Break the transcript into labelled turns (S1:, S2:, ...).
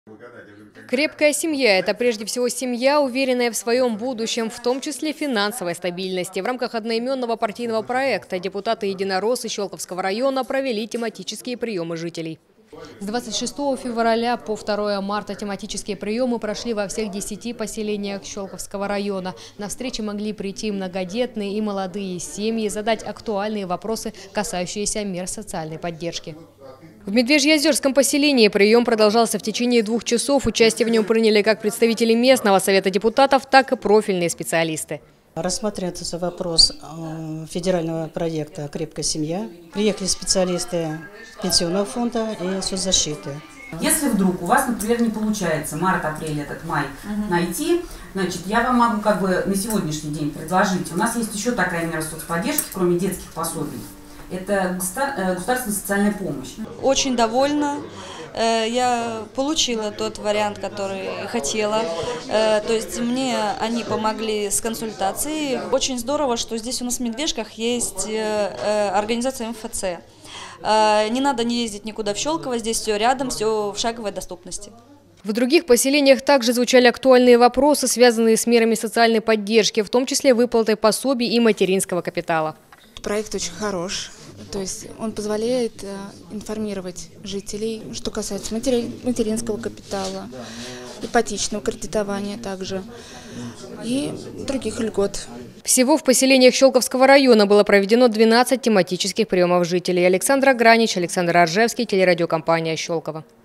S1: Крепкая семья – это прежде всего семья, уверенная в своем будущем, в том числе финансовой стабильности. В рамках одноименного партийного проекта депутаты-единороссы Щелковского района провели тематические приемы жителей. С 26 февраля по 2 марта тематические приемы прошли во всех 10 поселениях Щелковского района. На встречи могли прийти многодетные и молодые семьи, задать актуальные вопросы, касающиеся мер социальной поддержки. В Медвежьеозерском поселении прием продолжался в течение 2 часов. Участие в нем приняли как представители местного совета депутатов, так и профильные специалисты.
S2: Рассматривается вопрос федерального проекта «Крепкая семья». Приехали специалисты Пенсионного фонда и соцзащиты.
S3: Если вдруг у вас, например, не получается март, апрель, этот май найти, значит, я вам могу на сегодняшний день предложить. У нас есть еще такая мера соцподдержки, кроме детских пособий. Это государственная социальная помощь.
S4: Очень довольна. Я получила тот вариант, который хотела. То есть мне они помогли с консультацией. Очень здорово, что здесь у нас в Медвежках есть организация МФЦ. Не надо не ездить никуда в Щелково, здесь все рядом, все в шаговой доступности.
S1: В других поселениях также звучали актуальные вопросы, связанные с мерами социальной поддержки, в том числе выплатой пособий и материнского капитала.
S5: Проект очень хорош, то есть он позволяет информировать жителей, что касается материнского капитала, ипотечного кредитования также и других льгот.
S1: Всего в поселениях Щелковского района было проведено 12 тематических приемов жителей. Александра Гранич, Александр Аржевский, телерадиокомпания «Щелково».